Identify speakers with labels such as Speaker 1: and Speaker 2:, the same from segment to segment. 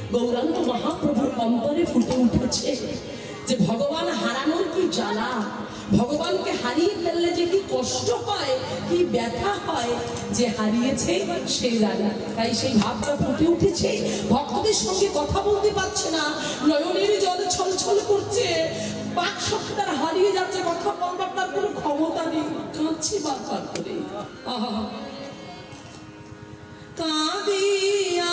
Speaker 1: গৌরাঙ্গ মহাপ্রভুর অন্তরে ফুটে উঠেছে যে ভগবান হারানোর কি জ্বালা, ভগবানকে হারিয়ে ফেললে যে কি কষ্ট হয়, কি ব্যথা হয়, যে হারিয়েছে সে জানে। তাই সেই ভাবটা ফুটে উঠেছে। ভক্তদের সঙ্গে কথা বলতে পারছে না, নয়নের জল ছলছল করছে, বাক শক্তি তার হারিয়ে যাচ্ছে, কথা বলবার তার কোনো ক্ষমতা নেই, কাঁদছে বারবার করে। আহা কাঁদিয়া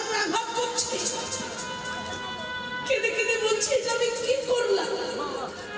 Speaker 2: কেঁদে কেঁদে বলছে যে আমি কি করলাম,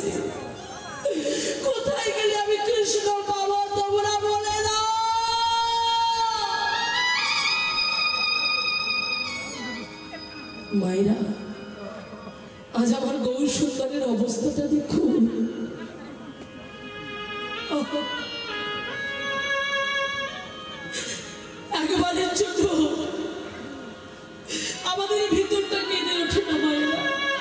Speaker 1: গেছে। কোথায় গেলে আমি কৃষ্ণ পাবো তোমরা বলে দাও। মায়েরা, আজ আমার গৌর সুন্দরের অবস্থাটা দেখুন। একবারের জন্য আমাদের ভিতরটা কেঁদে ওঠে না মায়েরা।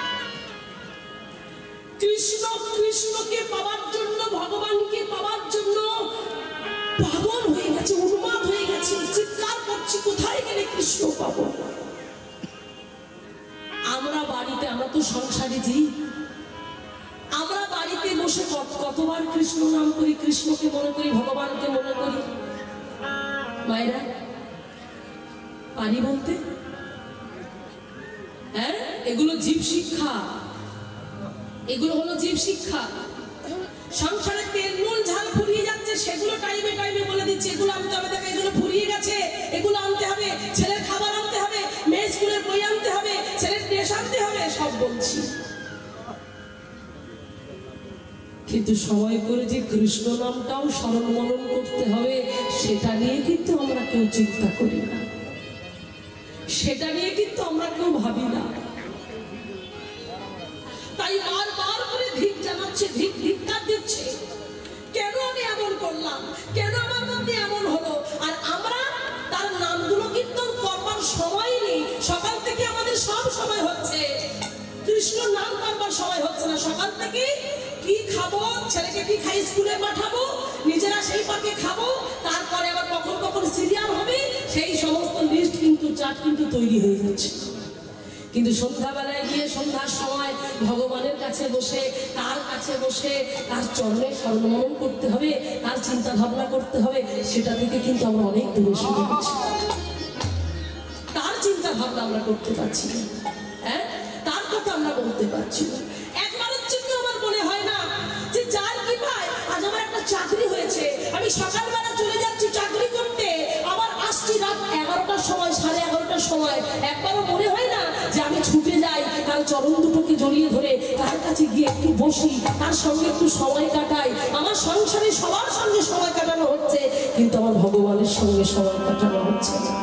Speaker 1: কৃষ্ণ কৃষ্ণকে পাওয়ার জন্য, ভগবানকে পাওয়ার জন্য পাগল হয়ে গেছে, উন্মাদ হয়ে গেছে, চিৎকার করছি কোথায় গেলে কৃষ্ণ পাবো। আমরা বাড়িতে, আমরা তো সংসারে জীব, আমরা বাড়িতে বসে কতবার কৃষ্ণ নাম করি, কৃষ্ণকে মনে করি, ভগবানকে মনে করি। মায়েরা, পারি বলতে? হ্যাঁ, এগুলো জীব শিক্ষা, এগুলো হলো জীব শিক্ষা। সংসারে তেল নুন ঝাল ফুরিয়ে যাচ্ছে, সেগুলো টাইমে টাইমে বলে দিচ্ছে এগুলো আনতে হবে, দেখো এগুলো ফুরিয়ে গেছে, এগুলো আনতে হবে, ছেলের খাবার আনতে হবে, মেয়ে স্কুলের বই আনতে হবে, ছেলের ড্রেস আনতে হবে, সব বলছি। কিন্তু সময় করে যে কৃষ্ণ নামটাও স্মরণ মনন করতে হবে, সেটা নিয়ে কিন্তু আমরা কেউ চিন্তা করি না, সেটা নিয়ে কিন্তু আমরা কেউ ভাবি না। তাই বারবার করে ধিক জানাচ্ছে, ধিক্কার দিচ্ছে, কেন আমি এমন করলাম, কেন আমার মধ্যে এমন হলো। আর আমরা তার নামগুলো কীর্তন করবার সময় নেই। সকাল থেকে আমাদের সব সময় হচ্ছে, কৃষ্ণ নাম করবার সময় হচ্ছে না। সকাল থেকে কি খাবো, ছেলেকে কি খাই স্কুলে পাঠাবো, নিজেরা সেই পাকে খাবো, তারপরে আবার কখন কখন সিরিয়াল হবে, সেই সমস্ত লিস্ট কিন্তু চার্ট কিন্তু তৈরি হয়ে যাচ্ছে। কিন্তু সন্ধ্যাবেলায় গিয়ে সন্ধ্যার সময় ভগবানের কাছে বসে, তার কাছে বসে তার চরণে স্মরণ করতে হবে, তার চিন্তা ভাবনা করতে হবে, সেটা থেকে কিন্তু আমরা অনেক দূরে সরে গেছি। তার চিন্তা ভাবনা আমরা করতে পারছি না, হ্যাঁ, তার কথা আমরা বলতে পারছি না। একবারের জন্য আমার মনে হয় না যে যার কি পায়, আজ আমার একটা চাকরি হয়েছে, আমি সকালবেলা চলে যাচ্ছি চাকরি করতে, আবার আসছি রাত 11টার সময়, 11:30টার সময়। একবারও মনে হয় না যে আমি ছুটে যাই, তার চরণ দুটোকে জড়িয়ে ধরে তার কাছে গিয়ে একটু বসি, তার সঙ্গে একটু সময় কাটাই। আমার সংসারে সবার সঙ্গে সময় কাটানো হচ্ছে, কিন্তু আমার ভগবানের সঙ্গে সময় কাটানো হচ্ছে না।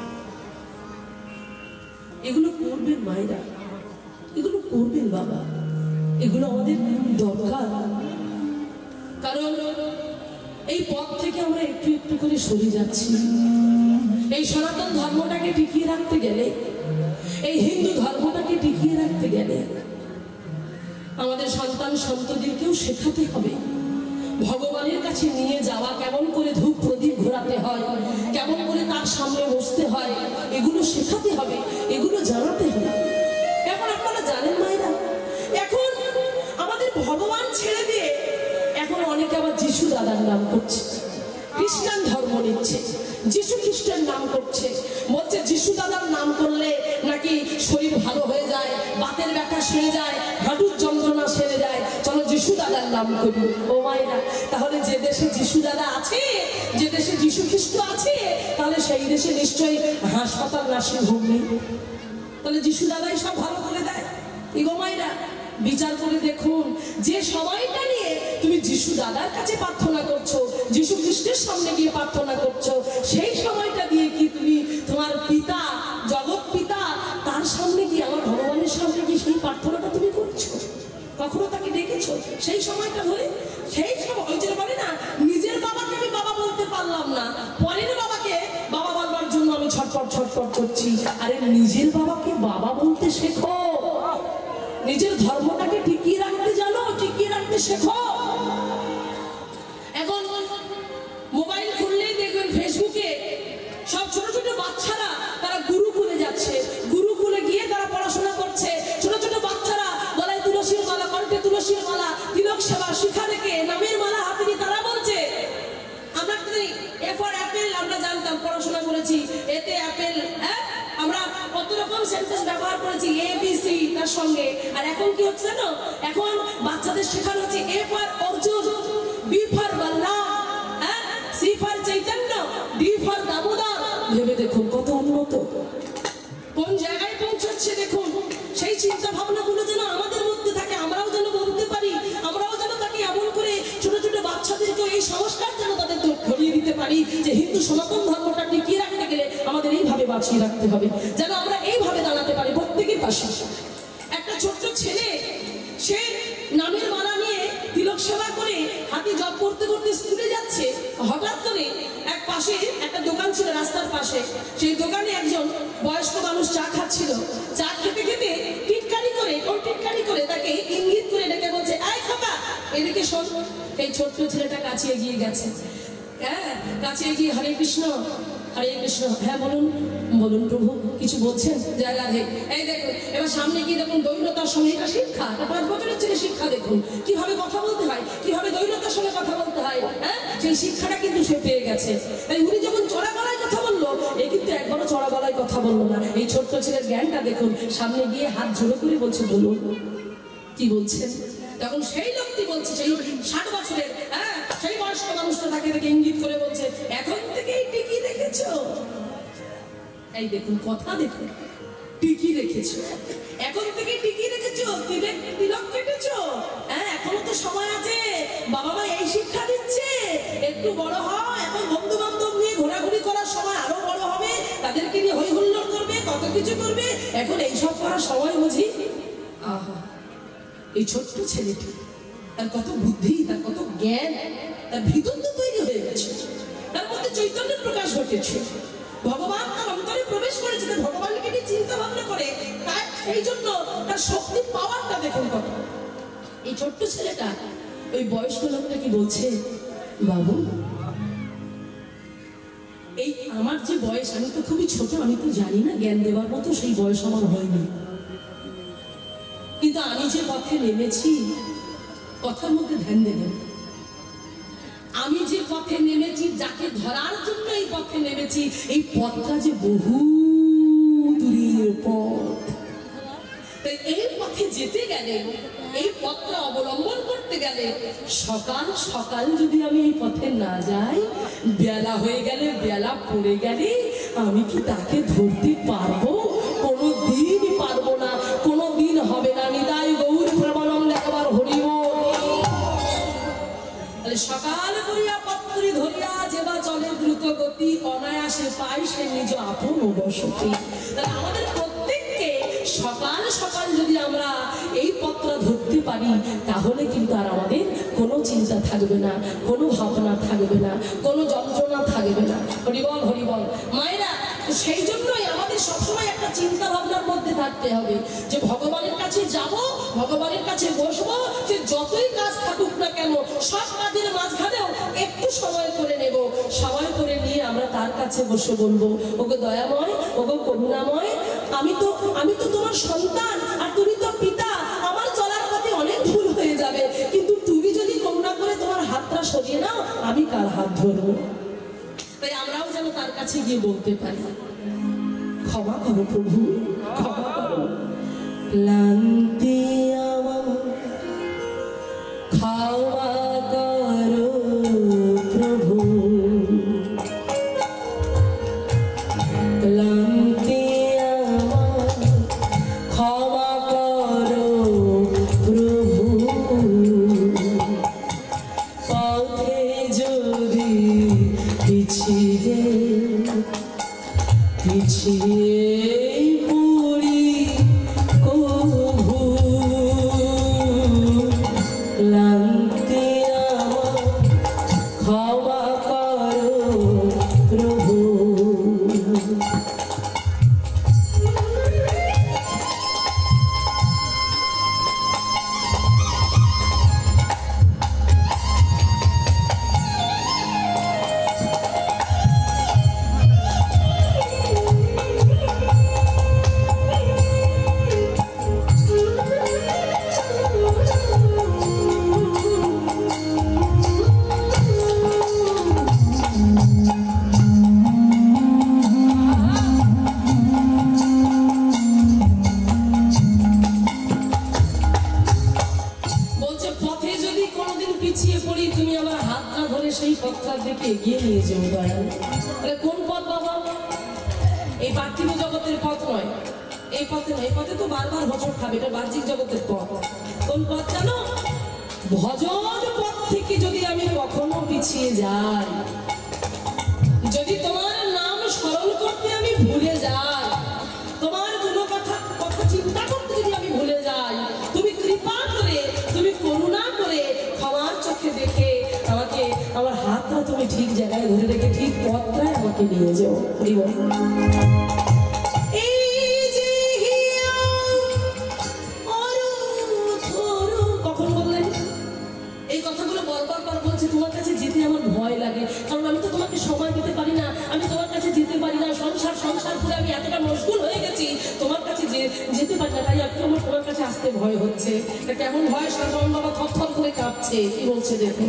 Speaker 1: এগুলো করবেন মায়েরা, এগুলো করবেন বাবা, এগুলো আমাদের দরকার। কারণ এই পথ থেকে আমরা একটু একটু করে সরে যাচ্ছি। এই সনাতন ধর্মটাকে টিকিয়ে রাখতে গেলে, এই হিন্দু ধর্মটাকে টিকিয়ে রাখতে গেলে আমাদের সন্তান সন্ততিদেরকেও শেখাতে হবে ভগবানের কাছে নিয়ে যাওয়া, কেমন করে ধূপ প্রদীপ ঘোরাতে হয়, কেমন করে তার সামনে বসতে হয়, এগুলো শেখাতে হবে, এগুলো জানাতে হবে। এখন আপনারা জানেন মায়েরা, এখন আমাদের ভগবান ছেড়ে দিয়ে এখন অনেকে আবার যিশু দাদার নাম করছে, খ্রিস্টান ধর্ম নিচ্ছে, যিশু খ্রিস্টের নাম করছে, বলছে যিশু দাদার নাম করলে নাকি শরীর ভালো হয়ে যায়, বাতের ব্যথা সেরে যায়, হাঁটুর যন্ত্রণা সেরে যায়, চলো যিশু দাদার নাম করি। ও মায়েরা, তাহলে যে দেশে যিশু দাদা আছে, যে দেশে যিশু খ্রিস্ট আছে, তাহলে সেই দেশে নিশ্চয়ই হাসপাতাল নার্সিং হোম নেই, তাহলে যিশু দাদাই সব ভালো করে দেয়। গো মায়েরা, বিচার করে দেখুন, যে সময়টা নিয়ে তুমি যিশু দাদার কাছে প্রার্থনা করছো, যিশু খ্রিস্টের সামনে গিয়ে প্রার্থনা করছো, সেই সময়টা দিয়ে কি তুমি তোমার পিতা, জগৎ পিতা, তার সামনে গিয়ে, আমার ভগবানের সামনে গিয়ে সেই প্রার্থনাটা তুমি করছো? কখনো তাকে ডেকেছো সেই সময়টা ধরে? সেই সময় ওই যে বলে না, নিজের বাবাকে আমি বাবা বলতে পারলাম না, পরের বাবাকে বাবা বলবার জন্য আমি ছটপট ছটপট করছি। আরে নিজের বাবাকে বাবা বলতে শেখো, নিজের ধর্মটাকে টিকিয়ে রাখতে জানো, টিকিয়ে রাখতে শেখো। এখন মোবাইল খুললেই দেখবেন ফেসবুকে সব ছোট ছোট বাচ্চারা তারা গুরুকুলে যাচ্ছে, গুরুকুলে গিয়ে তারা পড়াশোনা করছে। ছোট ছোট বাচ্চারা গলায় তুলসীর মালা, কণ্ঠে তুলসীর মালা, তিলক সেবা শিখা থেকে নামের মালা হাতে নিয়ে তারা বলছে, আমরা এ ফর অ্যাপেল আমরা জানতাম, পড়াশোনা করেছি, এতে অ্যাপেল, হ্যাঁ, আমরা কত রকম সেন্টেন্স ব্যবহার করেছি, ABC তার সঙ্গে। আর এখন কি হচ্ছে জানো, এখন বাচ্চাদের শেখানো হচ্ছে A for Arjun, B for Ballabh, হ্যাঁ, C for Chaitanya, D for Damodar. ভেবে দেখুন কত উন্নত, কোন জায়গায় পৌঁছাচ্ছে দেখুন। সেই চিন্তা ভাবনাগুলো যেন আমাদের মধ্যে থাকে, আমরাও যেন বলতে পারি, আমরা পারি যে হিন্দু সনাতন ধর্মটা টিকিয়ে রাখতে গেলে আমাদের এইভাবে বাঁচিয়ে রাখতে হবে, যেন আমরা এইভাবে দাঁড়াতে পারি প্রত্যেকের পাশে। একটা ছোট্ট ছেলে, সে নামের মালা নিয়ে তিলক সেবা করে হাতি জপ করতে করতে স্কুলে যাচ্ছে। হঠাৎ করে এক পাশে একটা দোকান ছিল রাস্তার পাশে, সেই দোকানে একজন বয়স্ক মানুষ চা খাচ্ছিল। চা খেতে খেতে টিটকারি করে তাকে ইঙ্গিত করে ডেকে বলছে, এই খোকা এদিকে শোন। এই ছোট্ট ছেলেটা কাছে এগিয়ে গেছে, হ্যাঁ কাছে এগিয়ে হরে কৃষ্ণ হরে কৃষ্ণ, হ্যাঁ বলুন বলুন প্রভু, কিছু বলছেন? জয় রাধে। এই দেখুন, এবার সামনে গিয়ে দেখুন দৈন্যতার সঙ্গে এটা শিক্ষা, এটা 5 বছরের ছেলে শিক্ষা, দেখুন কিভাবে কথা বলতে হয়, কিভাবে দৈন্যতার সঙ্গে কথা বলতে হয়, হ্যাঁ সেই শিক্ষাটা কিন্তু সে পেয়ে গেছে। তাই উনি যখন চড়া গলায় কথা বললো, এ কিন্তু একবারও চড়া গলায় কথা বললো না। এই ছোট্ট ছেলের জ্ঞানটা দেখুন, সামনে গিয়ে হাত জোড়ো করে বলছে বলুন কি বলছেন। তখন সেই লোকটি বলছে, সেই 60 বছরের হ্যাঁ সেই বয়স্ক মানুষটা তাকে দেখে ইঙ্গিত করে বলছে, এখন থেকেই টিকি রেখেছো। এই দেখুন কথা দেখুন, টিকি রেখেছো, এখন থেকে টিকি রেখেছো, তিলক কেটেছো, হ্যাঁ এখনো তো সময় আছে। বাবা মা এই শিক্ষা দিচ্ছে, একটু বড় হও, এখন বন্ধু বান্ধব নিয়ে ঘোরাঘুরি করার সময় আরো বড় হবে, তাদেরকে নিয়ে হই হুল্লোড় করবে, কত কিছু করবে, এখন এইসব করার সময় বুঝি। আহা, এই ছোট্ট ছেলেটি, তার কত বুদ্ধি, তার কত জ্ঞান, তার ভিতর তো তৈরি হয়ে গেছে, তার মধ্যে চৈতন্যের প্রকাশ ঘটেছে, ভগবান তার অন্তরে প্রবেশ করেছে, তার ভগবানকে নিয়ে চিন্তা ভাবনা করে, তার সেই জন্য তার শক্তি পাওয়ারটা দেখুন কত। এই ছোট্ট ছেলেটা ওই বয়স্ক লোকটা কি বলছে, বাবু এই আমার যে বয়স, আমি তো খুবই ছোট, আমি তো জানি না, জ্ঞান দেওয়ার মতো সেই বয়স আমার হয়নি, কিন্তু আমি যে পথে নেমেছি, কথার মধ্যে ধ্যান দেবেন, আমি যে পথে নেমেছি, যাকে ধরার জন্য এই পথে নেমেছি, এই পথটা যে বহু দূরের পথ। তাই এই পথে যেতে গেলে, এই পথটা অবলম্বন করতে গেলে, সকাল সকাল যদি আমি এই পথে না যাই, বেলা হয়ে গেলে, বেলা পড়ে গেলে আমি কি তাকে ধরতে পারবো? কোনোদিন পারবো না, কোনোদিন হবে না। নিতাই গৌর প্রেমানন্দ একবার হরিব। সকাল করিয়া পত্রী ধরিয়া যেবা চলে দ্রুত গতি, অনায়াসে পাই সে নিজ আপন বসতি। আমাদের প্রত্যেককে সকাল সকাল যদি আমরা এই পত্র ধরতে পারি, তাহলে কিন্তু আর আমাদের কোনো চিন্তা থাকবে না, কোনো ভাবনা থাকবে না, কোনো যন্ত্রণা থাকবে না। হরিবল হরিবল। মায়েরা, সেই জন্যই আমাদের সবসময় একটা চিন্তা ভাবনার মধ্যে থাকতে হবে যে ভগবানের কাছে যাব, ভগবানের কাছে বসবো, যে যতই কাজ থাকুক না কেন, সব কাজের মাঝখানেও একটু সময় করে নেব, সময় করে নিয়ে আমরা তার কাছে বসে বলবো, ওগো দয়াময়, ওগো করুণাময়, আমি তো তোমার সন্তান, আর তুমি তো পিতা, আমার চলার পথে অনেক ভুল হয়ে যাবে, কিন্তু তুমি যদি করুণা করে তোমার হাতটা সরিয়ে নাও, আমি কার হাত ধরবো? তাই আমরাও যেন তার কাছে গিয়ে বলতে পারি, ক্ষমা করো প্রভু, ক্ষমা করো, ক্লান্তি আমার ক্ষমা করো প্রভু, ক্লান্তি আমার ক্ষমা করো প্রভু, পথে যদি পিছিয়ে পড়ি কভু, ক্লান্তি আমার ক্ষমা করো প্রভু। সেই পথটার দিকে এগিয়ে নিয়ে যাবো দয়াল। তাহলে কোন পথ বাবা? এই পার্থিব জগতের পথ নয়, এই পথে নয়, এই পথে তো বারবার হোঁচট খাবে, এটা বাহ্যিক জগতের পথ। কোন পথ জানো? ভজন পথ থেকে যদি আমি কখনো পিছিয়ে যাই, তাকে নিয়ে যাও। কখন বললেন এই কথাগুলো? বারবার বলছে তোমার কাছে যেতে আমার ভয় লাগে, কারণ আমি তো তোমাকে সময় দিতে পারি না, আমি তোমার কাছে যেতে পারি না, সংসার করে আমি এতটা মশগুল হয়ে গেছি, তোমার কাছে যেতে পারি না, তাই আজকে আমার তোমার কাছে আসতে ভয় হচ্ছে। কেমন ভয়? সাধারণ বাবা থরথর করে কাঁপছে। কি বলছে দেখুন।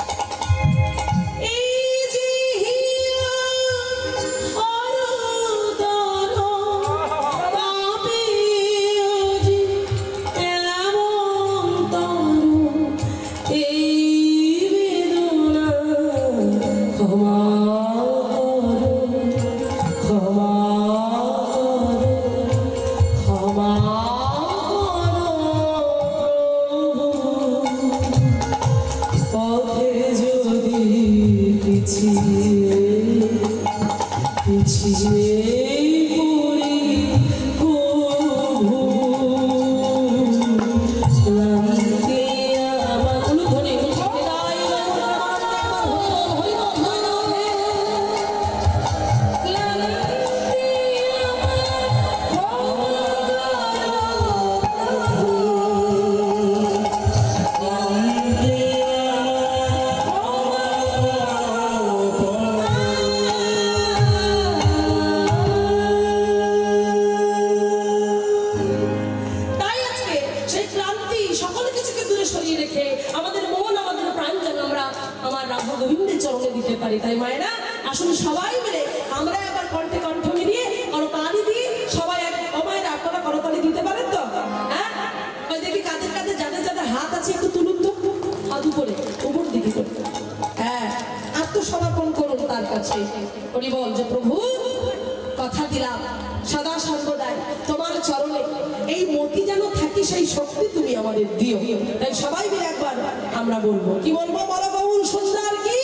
Speaker 1: তাই মায়েরা আসলে সবাই মিলে আমরা একবার কণ্ঠে কণ্ঠ মিলিয়ে করতালি দিয়ে সবাই মায়েরা আপনারা করতালি দিতে পারেন তো? হ্যাঁ, ওই দেখি কাদের কাদের যাদের যাদের হাত আছে একটু তুলুন তো, হাত উপরে উপর দিকে করুন। হ্যাঁ, আত্মসমর্পণ করুন তার কাছে। উনি বল যে প্রভু কথা দিলাম সদা সর্বদাই তোমার চরণে এই মতি যেন থাকি, সেই শক্তি তুমি আমাদের দিও। তাই সবাই মিলে একবার আমরা বলবো। কি বলবো? বলো গৌর সুন্দর কি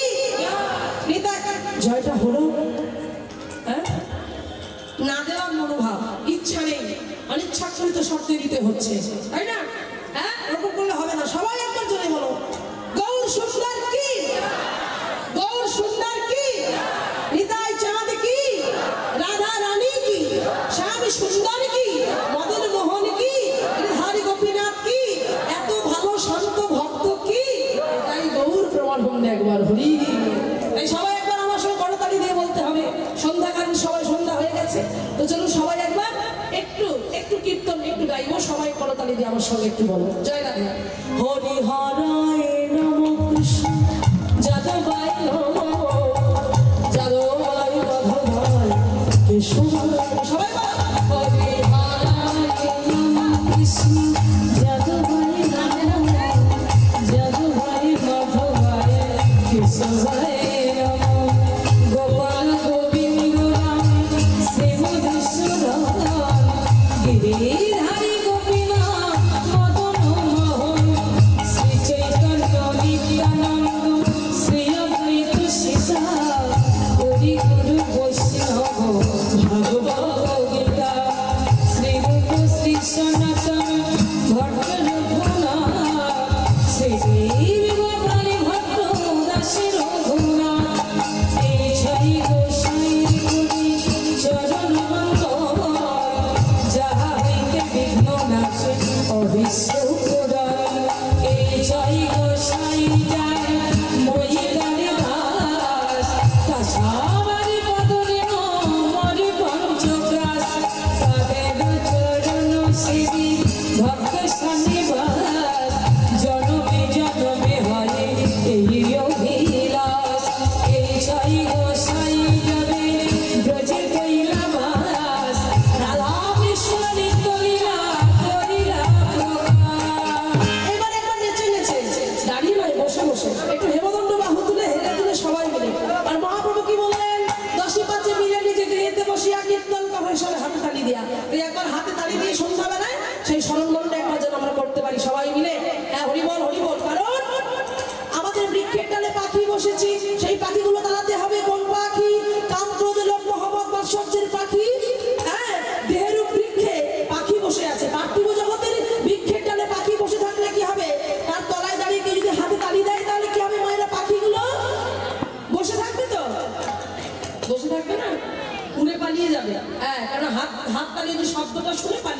Speaker 1: জয়টা হলো। হ্যাঁ, না দেওয়ার মনোভাব, ইচ্ছা নেই, অনিচ্ছাকৃত শর্তে দিতে হচ্ছে, তাই না? হ্যাঁ, এরকম করলে হবে না। সবাই একবার জোরে বলো গৌর সুন্দর কি, গৌর সুন্দর কি, নিতাই চাঁদ কি, রাধা রানী কি, শ্যাম সুন্দর কি, মদন মোহন কি, হরি গোপীনাথ কি, এত ভালো শান্ত ভক্ত কি, তাই গৌর প্রমাণ হন একবার হরি। তাই সবাই বলতে হবে। সন্ধ্যাকালীন সবাই সন্ধ্যা হয়ে গেছে, তো চলুন সবাই একবার একটু একটু কীর্তন একটু গাইবো। সবাই করতালি দিয়ে আমার সঙ্গে একটু বলো জয় রাধে। হরি হরায় নমঃ কৃষ্ণ যাদবায় নমঃ, যাদবায় মাধবায় কেশবায়। সবাই হরি হরায় নমঃ কৃষ্ণ যাদবায় নমঃ, যাদবায় মাধবায় কেশবায়।
Speaker 2: রাধা কৃষ্ণ নিত্য লীলা করিলা প্রকাশ।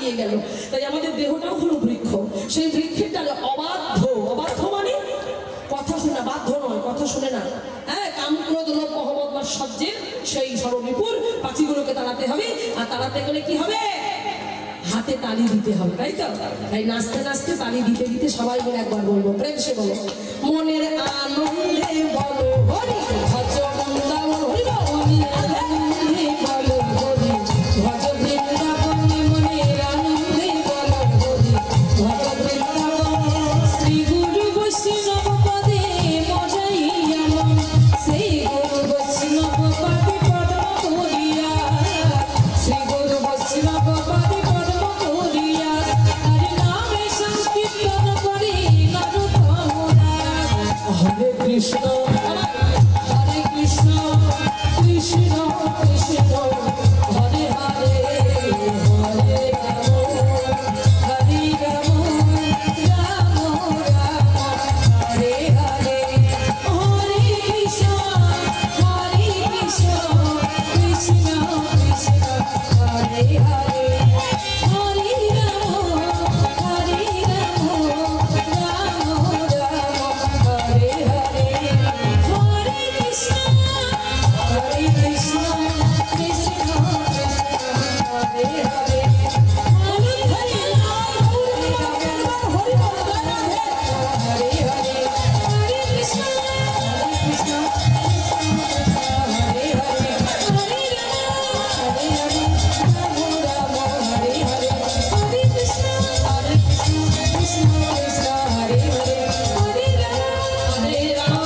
Speaker 1: হারিয়ে গেল। তাই আমাদের দেহটাও হলো বৃক্ষ, সেই বৃক্ষের ডালে অবাধ্য, অবাধ্য মানে কথা শুনে, বাধ্য নয়, কথা শুনে না, হ্যাঁ, কাম ক্রোধ লোভ মোহ মদ মাৎসর্যের সেই সর্ববিপুল পাখিগুলোকে তাড়াতে হবে। আর তাড়াতে গেলে কি হবে? হাতে তালি দিতে হবে, তাই তো? তাই নাচতে নাচতে তালি দিতে দিতে সবাই মিলে একবার বলবো, প্রেম সে বলো, মনের আনন্দে বলো হরি ভজ বৃন্দাবন, হরি মনের আনন্দে বলো হরি ভজ বৃন্দাবন, মনের আনন্দে বলো হরি ভজ বৃন্দাবন। শ্রী গুরু বৈষ্ণব পদে মজাইয়া মন, শ্রী গুরু বৈষ্ণব পদে পদ্ম করিয়া, শ্রী গুরু বৈষ্ণব পদে Hare Krishna, Hare Krishna, Krishna Krishna, Hare Hare, Hare Rama, Hare Rama, Rama Rama, Hare Hare, Hare Krishna, Hare Krishna, Krishna Krishna, Hare Hare, Hare Rama, Hare Rama, Rama Rama, Hare Hare, Hare Krishna, Hare Krishna, Krishna Krishna, Hare Hare, Hare Krishna, Hare Hare, Hare Krishna, Hare Krishna, Hare Hare, Hare Rama, Hare Rama, Hare Krishna, Hare Krishna, Krishna Hare Hare, Hare Rama,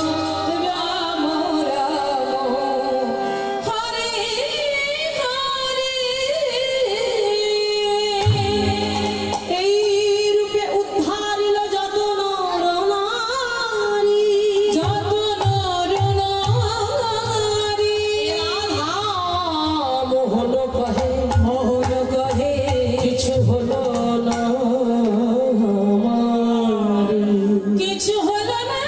Speaker 1: এই রূপে উদ্ধারিল যত নর নারী, যত নর নারী, রাধা মোহন কহে, মোহন কহে কিছু হলো না আমারি, কিছু হলো না,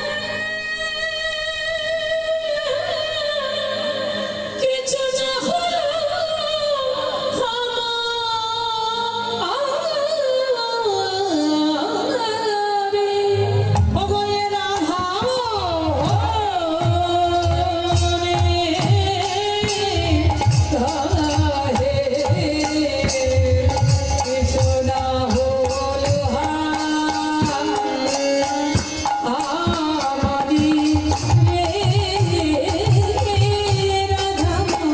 Speaker 1: কিছু না হলো আমারে। ওগো এ রাধা রে, কিছু না হলো আমারি রে, রাধা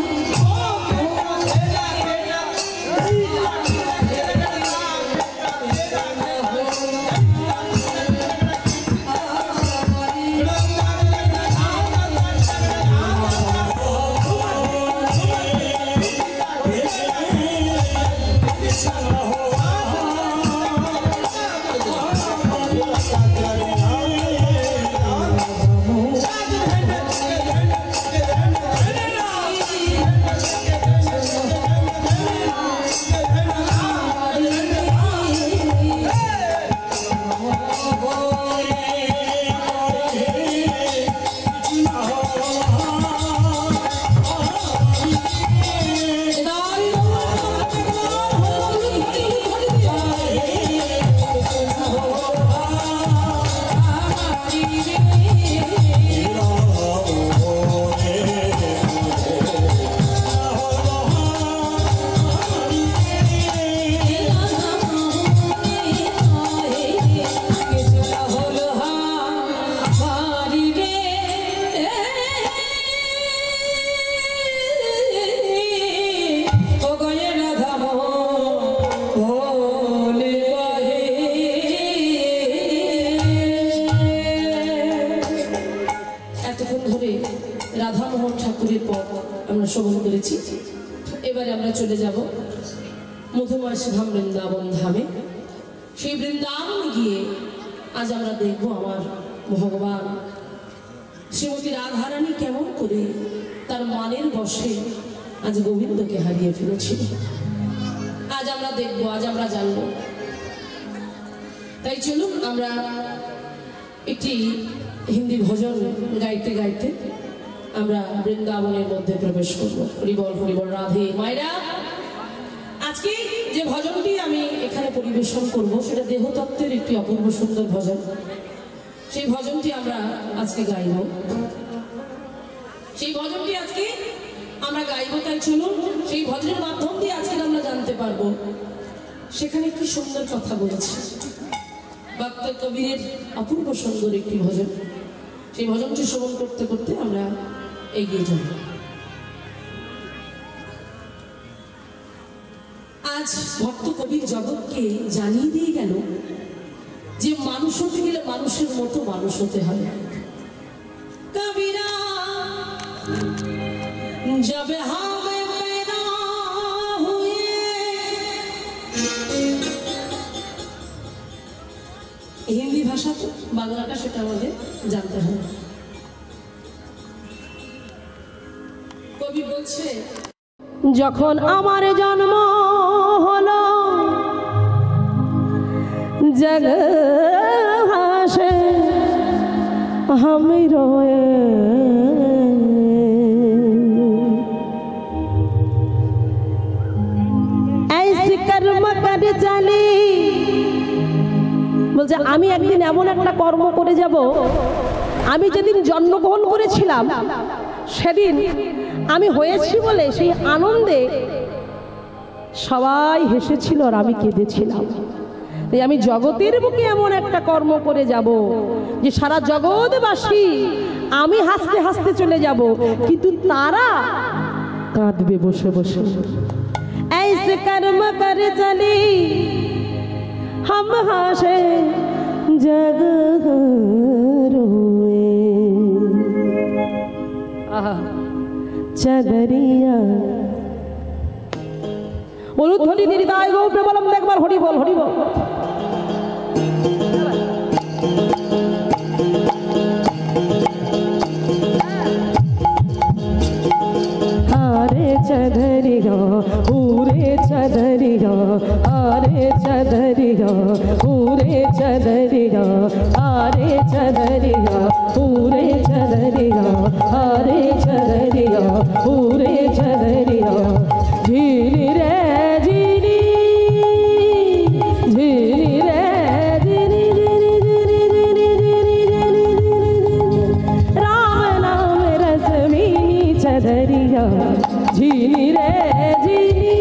Speaker 1: রাধামোহন ঠাকুরের পদ আমরা শ্রবণ করেছি। এবারে আমরা চলে যাব মধুময় সুধাম বৃন্দাবন ধামে। সেই বৃন্দাবন গিয়ে আজ আমরা দেখব আমার ভগবান শ্রীমতী রাধারানী কেমন করে তার মানের বশে আজ গোবিন্দকে হারিয়ে ফেলেছিল। আজ আমরা দেখব, আজ আমরা জানব। তাই চলুন আমরা একটি হিন্দি ভজন গাইতে গাইতে আমরা বৃন্দাবনের মধ্যে প্রবেশ করব। হরি বল রাধে মায়েরা। আজ আজকে যে ভজনটি আমি এখানে পরিবেশন করব সেটা দেহতত্ত্বের একটি অপূর্ব সুন্দর ভজন। সেই ভজনটি আমরা আজকে গাইব, সেই ভজনটি আজকে আমরা গাইব। তাই চলুন সেই ভজনের মাধ্যম দিয়ে আজকে আমরা জানতে পারবো সেখানে কি সুন্দর কথা বলেছে ভক্ত কবিরের অপূর্ব সুন্দর একটি ভজন। সেই ভজনটি শ্রবণ করতে করতে আমরা এগিয়ে যাব। আজ ভক্ত কবির জগৎকে জানিয়ে দিয়ে গেল যে মানুষ হতে গেলে মানুষের মতো মানুষ হতে হবে। কবিরা जब हमें पैदा हुए হিন্দি ভাষা তো বাংলাটা সেটা আমাদের জানতে হবে। কবি বলছে
Speaker 2: যখন আমার জন্ম হলো জগ হাসে আমি রোয়ে বলছে আমি একদিন এমন একটা কর্ম করে যাব, আমি যেদিন জন্মগ্রহণ করেছিলাম সেদিন আমি হয়েছি বলে সেই আনন্দে সবাই হেসেছিল আর আমি কেঁদেছিলাম। তাই আমি জগতের বুকে এমন একটা কর্ম করে যাব যে সারা জগৎবাসী আমি হাসতে হাসতে চলে যাব, কিন্তু তারা কাঁদবে বসে বসে। ऐसे कर्म कर चली हम हाशे जग रोए चदरिया बोलो धनी हृदय गो प्रबलम देखबार हरि बोल हरि बोल। चदरिया पूरे चदरिया आरे चदरिया पूरे चदरिया आरे चदरिया पूरे चदरिया आरे चदरिया पूरे चदरिया झीली रे झीली झीली रे झीली झीली झीली झीली झीली झीली राम नाम रसमीनी चदरिया झीली रे झीली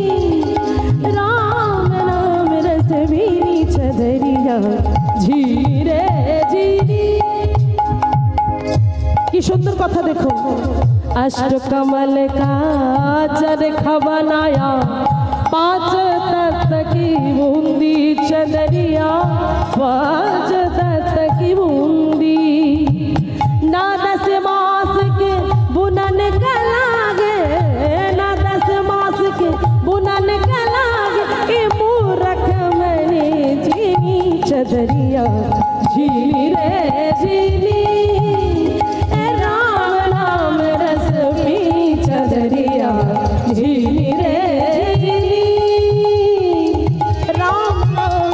Speaker 2: राम नाम रसमीनी चदरिया झीली रे झीली। की सुंदर कथा देखो। अष्ट कमल का चरखा बनाया, 5 तत्व की बूंदी चदरिया, 5 तत्व की बूंदी ना 10 मास के बुनन का लागे, ना 10 मास के बुनन का लागे, ए मूरख मैंने झीली चदरिया झीली रे झीली राम नाम रसमी चदरिया झीली रे झीली राम नाम।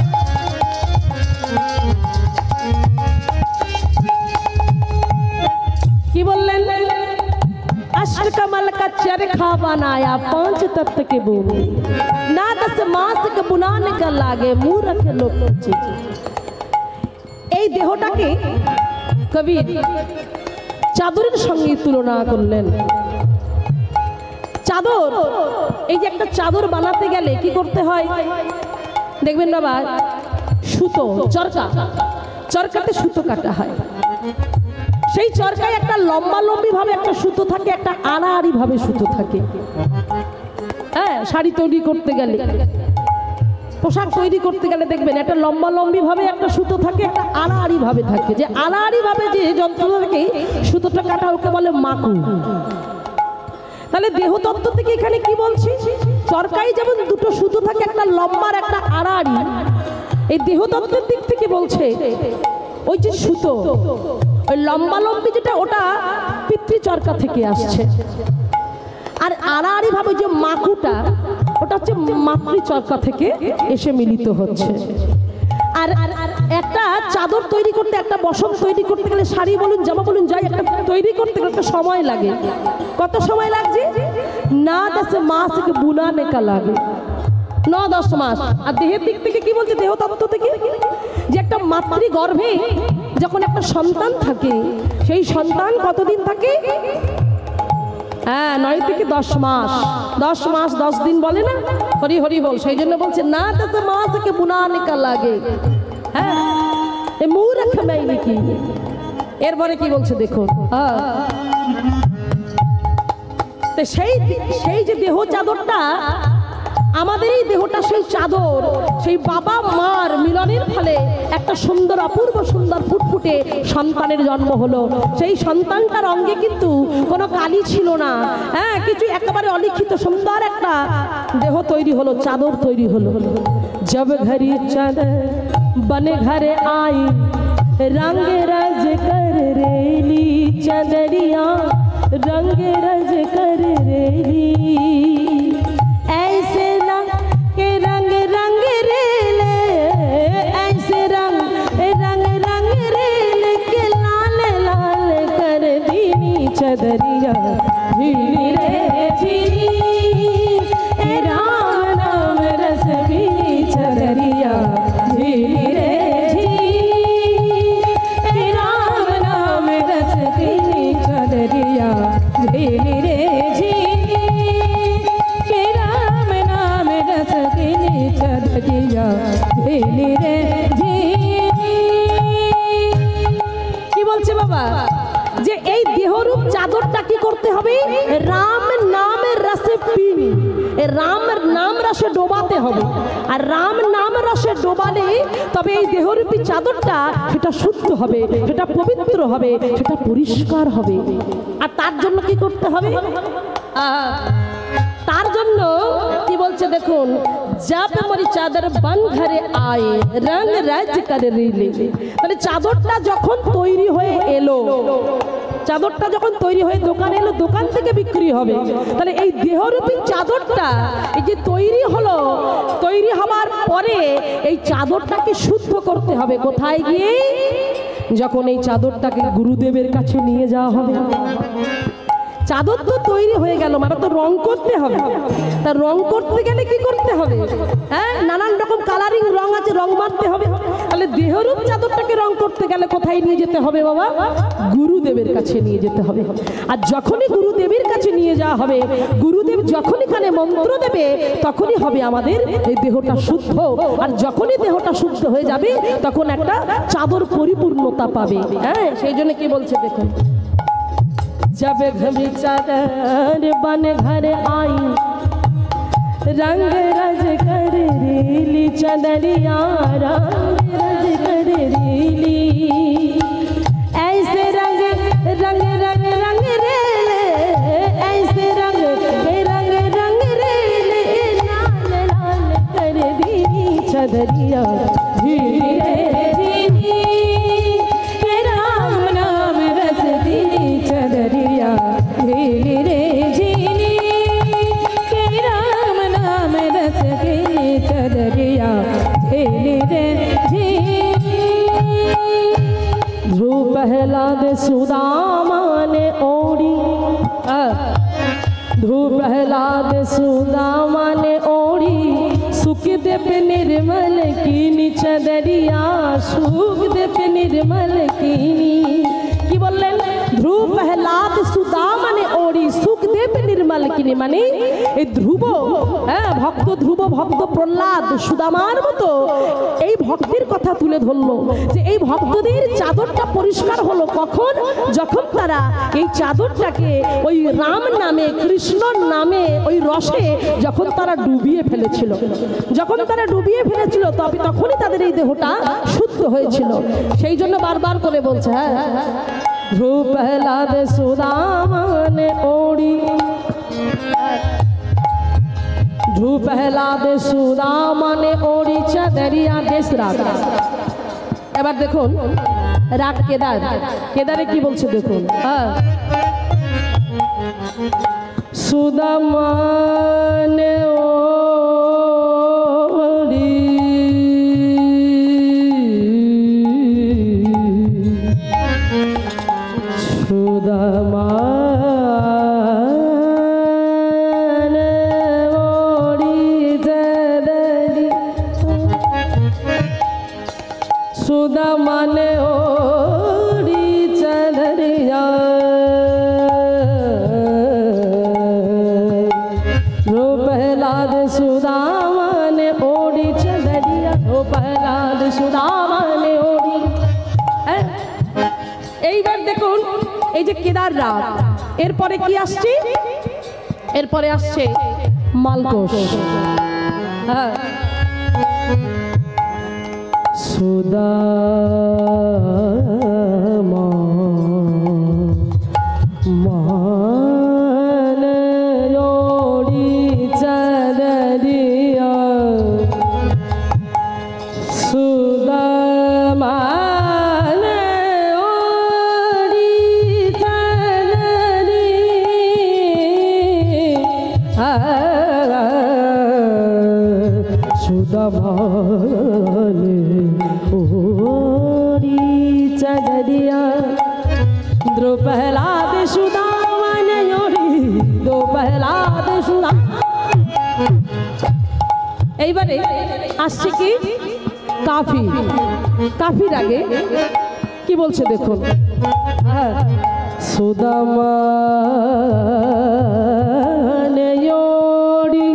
Speaker 2: की बोलें अष्ट कमल का चरखा बनाया, 5 तत्व के बूंदी ना 10 मास के बुनाने का लागे, मूर्ख लोग এই দেহটাকে কবি চাদরের সঙ্গে তুলনা করলেন। চাদর, এই যে একটা চাদর বানাতে গেলে কি করতে হয় দেখবেন বাবা, সুতো চরকা, চরকাতে সুতো কাটা হয়। সেই চরকায় একটা লম্বালম্বি ভাবে একটা সুতো থাকে, একটা আড়াআড়ি ভাবে সুতো থাকে। হ্যাঁ, শাড়ি তৈরি করতে গেলে, পোশাক তৈরি করতে গেলে দেখবেন একটা লম্বালম্বি ভাবে একটা সুতো থাকে, একটা আড়াআড়ি ভাবে থাকে। যে আড়াআড়ি ভাবে যে যন্ত্র থেকে সুতোটা কাটা ওকে বলে মাকু। তাহলে দেহতত্ত্ব থেকে এখানে কি বলছি, চরকায় যেমন দুটো সুতো থাকে, একটা লম্বার একটা আড়াআড়ি, এই দেহতত্ত্বের দিক থেকে বলছে ওই যে সুতো, ওই লম্বালম্বি যেটা ওটা পিতৃচরকা থেকে আসছে, আর আড়াআড়ি ভাবে যে মাকুটা ওটা হচ্ছে মাতৃচরকা থেকে এসে মিলিত হচ্ছে। আর একটা চাদর তৈরি করতে, একটা বসন তৈরি করতে গেলে, শাড়ি বলুন জামা বলুন যাই একটা তৈরি করতে গেলে একটা সময় লাগে। কত সময় লাগছে? না 10 মাস के बुनाने का লাগে 9-10 মাস। আর দেহের দিক থেকে কি বলছে, দেহ তত্ত্ব থেকে যে একটা মাতৃ গর্ভে যখন একটা সন্তান থাকে, সেই সন্তান কতদিন থাকে? হ্যাঁ, 9 থেকে 10 মাস। 10 মাস 10 দিন বলে না, হরি হরি বল। সেই জন্য বলছে না 10 মাস के बुनाने का লাগে। হ্যাঁ, এ মূর্খ মেয়ে নাকি। এরপরে কি বলছে দেখুন, তো সেই যে দেহ চাদরটা, আমাদের এই দেহটা সেই চাদর, সেই বাবা মার মিলনের ফলে একটা সুন্দর, অপূর্ব সুন্দর ফুটফুটে সন্তানের জন্ম হলো। সেই সন্তানটার অঙ্গে কিন্তু কোনো কালি ছিল না, হ্যাঁ, কিছু একেবারে অলিখিত সুন্দর একটা দেহ তৈরি হলো, চাদর তৈরি হলো। জব ঘরি চাদর বনে ঘরে আই, रंग रज कर रेली चदरिया, रंग रज कर रेली, ऐसे रंग के रंग रंग रेले, ऐसे रंग रंग रंग रेले के लाल लाल कर दीनी चदरिया, झीली रे झीली, राम नाम रस बीनी चदरिया, झीली रे झीली रे झीली, के राम नाम रस गिनी चदरिया, झीली रे झीली। কি বলছে বাবা, যে এই দেহরূপ চাদরটা কি করতে হবে? রাম নাম রসে পিনি, রাম নাম রসে ডোবাতে হবে। আর রাম নাম রসে ডোবালে তবে এই দেহরূপী চাদরটা সেটা শুদ্ধ হবে, সেটা পবিত্র হবে, সেটা পরিষ্কার হবে। আর তার জন্য কি করতে হবে? তার জন্য কি বলছে দেখুন, जब मोरी चादर बन घरे आए रंग राज कर रीले। তাহলে চাদরটা যখন তৈরি হয়ে এলো, চাদরটা যখন তৈরি হয়ে দোকানে এলো, দোকান থেকে বিক্রি হবে। তাহলে এই দেহরূপী চাদরটা এই যে তৈরি হলো, তৈরি হবার পরে এই চাদরটাকে শুদ্ধ করতে হবে। কোথায় গিয়ে? যখন এই চাদরটাকে গুরুদেবের কাছে নিয়ে যাওয়া হবে। চাদর তো তৈরি হয়ে গেল, মানে তো রং করতে হবে। তা রং করতে গেলে কি করতে হবে? হ্যাঁ, নানান রকম কালারিং রং আছে, রং মারতে হবে। তাহলে দেহরূপ চাদরটাকে রং করতে গেলে কোথায় নিয়ে যেতে হবে বাবা? গুরুদেবের কাছে নিয়ে যেতে হবে। আর যখনই গুরুদেবের কাছে নিয়ে যাওয়া হবে, গুরুদেব যখন এখানে মন্ত্র দেবে, তখনই হবে আমাদের এই দেহটা শুদ্ধ। আর যখনই দেহটা শুদ্ধ হয়ে যাবে, তখন একটা চাদর পরিপূর্ণতা পাবে। হ্যাঁ, সেই জন্য কি বলছে দেখুন, जब घड़ी चादर बन घर आई, रंग रज कर रीली चदरिया, रंग रज कर रीली, ऐसे रंग रंग रंग रंग रेले, ऐसे रंग रंग रंग रेले, लाल लाल कर दीनी चदरिया, झीली रे झीली, राम नाम रस दीनी चदरिया, झीली रे झीली, के राम नाम रस दीनी चदरिया, झीली रे झीली। ध्रुव प्रहलाद सुदामा ने ओढ़ी, ध्रुव प्रहलाद सुदामा ने ओढ़ी, सुखदेव निर्मल कीनी चदरिया, सुखदेव निर्मल कीनी। কি বললেন? ধ্রুব প্রহ্লাদ সুদামানে ওড়ি, সুখদেব নির্মল কিনি, মানে এই ধ্রুব, হ্যাঁ, ভক্ত ধ্রুব, ভক্ত প্রহ্লাদ সুদামার মতো এই ভক্তির কথা তুলে ধরলো যে এই ভক্তদের চাদরটা পরিষ্কার হলো কখন? যখন তারা এই চাদরটাকে ওই রাম নামে, কৃষ্ণ নামে, ওই রসে যখন তারা ডুবিয়ে ফেলেছিল, যখন তারা ডুবিয়ে ফেলেছিল, তবে তখনই তাদের এই দেহটা শুদ্ধ হয়েছিল। সেই জন্য বারবার করে বলছে, হ্যাঁ, ধ্রুব প্রহ্লাদ সুদামা ने ओढ़ी, ধ্রুব প্রহ্লাদ সুদামা ने ओढ़ी चदरिया। देश राग। এবার দেখুন রাগ কেদার, কেদারে কি বলছে দেখুন, হ্যাঁ, সুদামা ने ओढ़ी, सुदामा सुदामा ने ओढ़ी चदरिया रो प्रहलाद सुदामा ने ओढ़ी चदरिया रो प्रहलाद सुदामा ने ओढ़ी। এইবার দেখুন এই যে কেদার রাত, এরপরে কি আসছে? এরপরে আসছে মালকোষ। হ্যাঁ, সুদামা মানে ওড়ি চদরিয়া সুদামা सुदामाने ओढ़ी चदरिया द्रो प्रहलाद सुदामा ने ओढ़ी दो प्रहलाद सुदामा। এইবারে আসছে কি কাফি। কাফির আগে কি বলছে দেখুন। হ্যাঁ, সুদামা ने ओढ़ी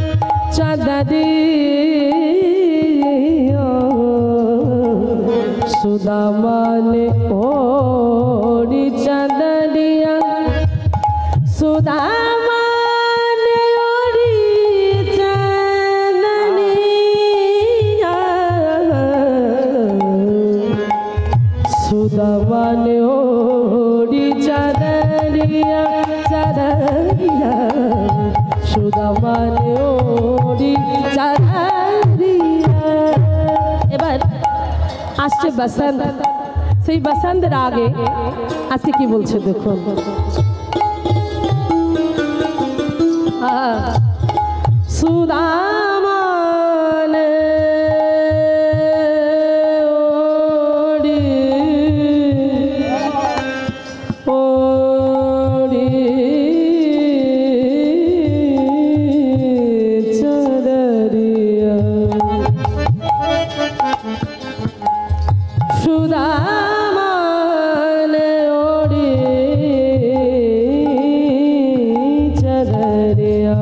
Speaker 2: चदरिया सुदामा ने ओढ़ी चदरिया सुदामा ने ओढ़ी चदरिया सुदामा ने ओढ़ी चदरिया चदरिया सुदामा ने ओढ़ी चदरिया। এবার আসছে বসন্ত। সেই বসন্তের আগে আজকে কি বলছে দেখুন। সুদামা ने ओढ़ी चदरिया सुदामा ने ओढ़ी चदरिया